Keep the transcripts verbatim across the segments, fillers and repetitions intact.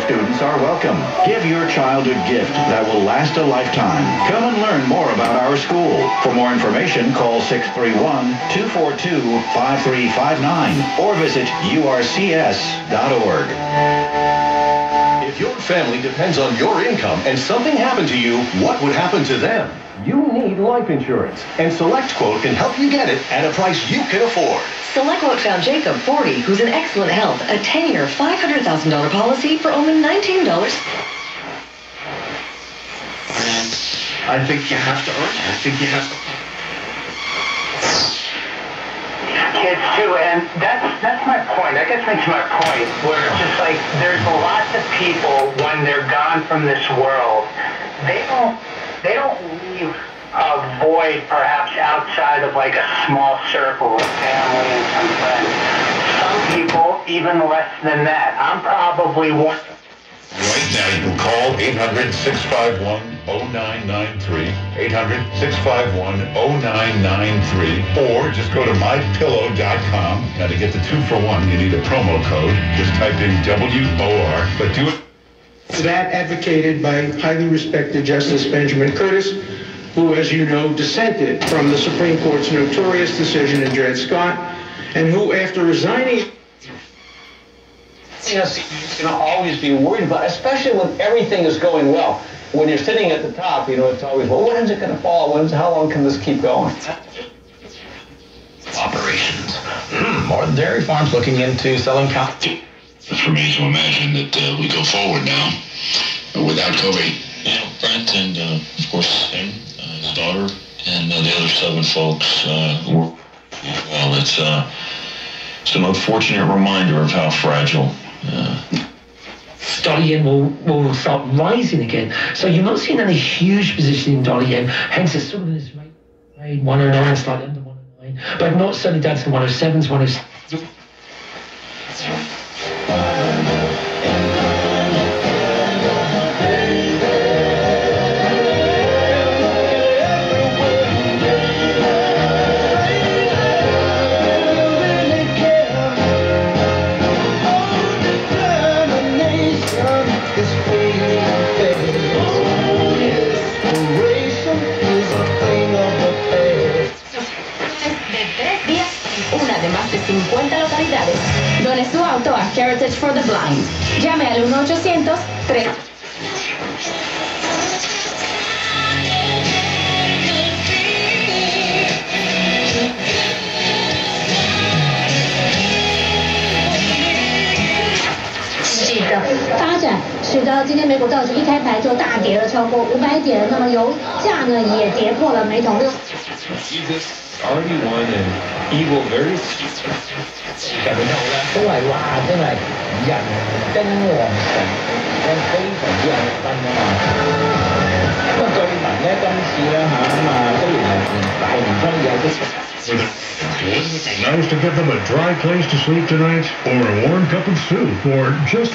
students are welcome. Give your child a gift that will last a lifetime. Come and learn more about our school. For more information, call six three one, two four two, five three five nine or visit U R C S dot org. If your family depends on your income and something happened to you, what would happen to them? You need life insurance, and SelectQuote can help you get it at a price you can afford. SelectQuote found Jacob, forty, who's in excellent health, a ten-year, five hundred thousand dollars policy for only nineteen dollars. I think you have to earn it. I think you have to. Kids too, and that's that's my point. That gets me to my point, where it's just like there's lots of people when they're gone from this world, they don't they don't leave a void perhaps outside of like a small circle of family and some friends. Some people even less than that. I'm probably one. Right now, you can call eight hundred, six five one, oh nine nine three, eight hundred, six five one, oh nine nine three, or just go to my pillow dot com. Now, to get the two for one, you need a promo code. Just type in W O R, but do it. That advocated by highly respected Justice Benjamin Curtis, who, as you know, dissented from the Supreme Court's notorious decision in Dred Scott, and who, after resigning... Yes, you're going to always be worried about, especially when everything is going well. When you're sitting at the top, you know, it's always, well, when is it going to fall? When's, how long can this keep going? Operations. Hmm, more than dairy farms looking into selling cow. It's for me to imagine that uh, we go forward now uh, without COVID. Yeah, Brent and, uh, of course, him, uh, his daughter, and uh, the other seven folks uh, who were, well, it's, uh, it's an unfortunate reminder of how fragile. Uh, Dollar yen will, will start rising again. So you're not seeing any huge position in dollar yen, hence it's sort of this rate, one oh nine, slightly under one oh nine, but not certainly down to the one oh sevens, one oh six. cincuenta localidades. Done su auto a Heritage for the Blind. Llame al uno ochocientos tres.发展使得今天美股道指一开盘就大跌了超过五百点，那么油价呢也跌破了每桶六。 already won an evil very 感覺都係哇，真係人丁旺盛，非常之有分啊嘛。咁啊，據聞咧今次咧嚇咁啊，雖然係大年初二有啲。 Nice to give them a dry place to sleep tonight, or a warm cup of soup, or just...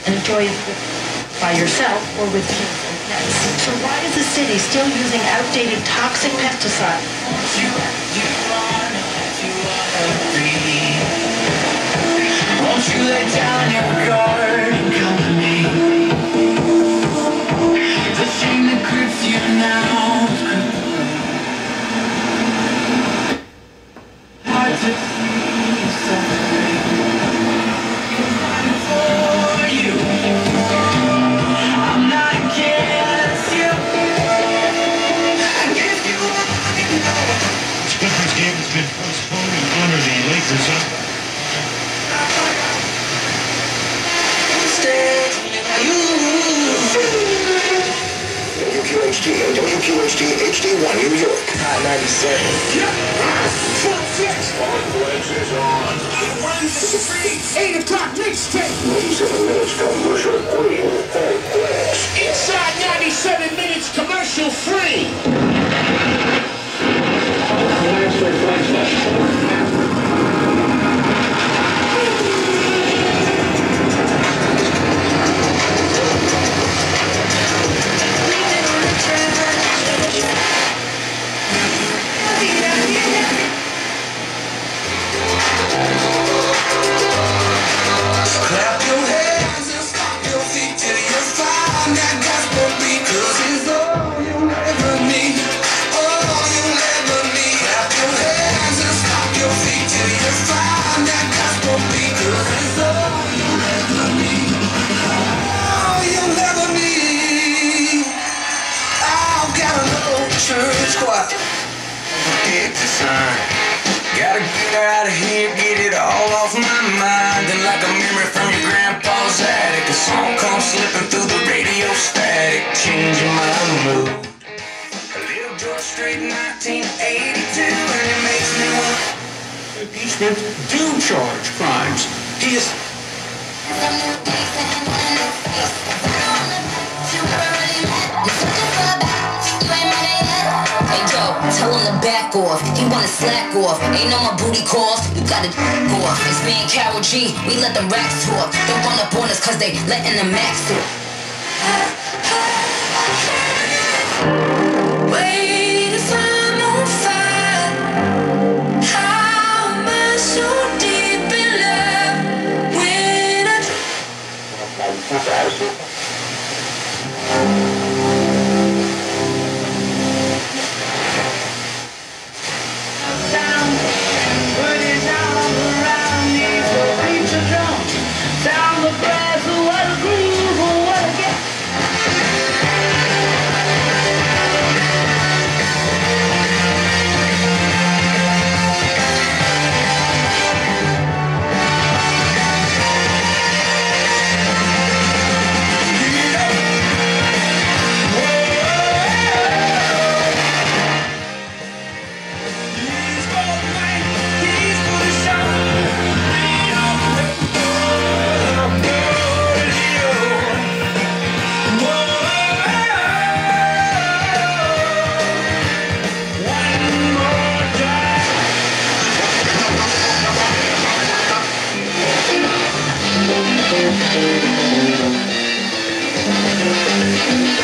and enjoy it by yourself or with kids and pets. So why is the city still using outdated toxic pesticides? Won't you lay down your guard and come to me? The shame that grips you now, hard to see suffering for you. I'm not against you. If you want to know. Clippers game has been postponed in honor of the Lakers up. W Q H D and W Q H D H D one New York. Hot ninety-seven. All flags is on. eight o'clock mixtape. ninety-seven minutes commercial free. All flags. Inside ninety-seven minutes commercial free. Clap your hands and stomp your feet till you find that gospel beat, 'cause it's all you'll ever need, all you'll ever need. Clap your hands and stomp your feet till you find that gospel beat, 'cause it's all you'll ever need, all you'll ever need. I've got an old church choir, forget the sign. Gotta get her out of here, get it all off my mind. And like a memory from your grandpa's attic, a song comes slipping through the radio static, changing my mood. I live George Street in nineteen eighty-two, and it makes me want impeachment do charge crimes. He is tell him to back off, he wanna slack off. Ain't no more booty calls, you gotta go off. It's me and Carol G, we let them racks talk. Don't run up on us cause they letting the max talk. wait if I'm on fire. How am I so deep in love when I down the grass, what a groove, what a get. Thank you.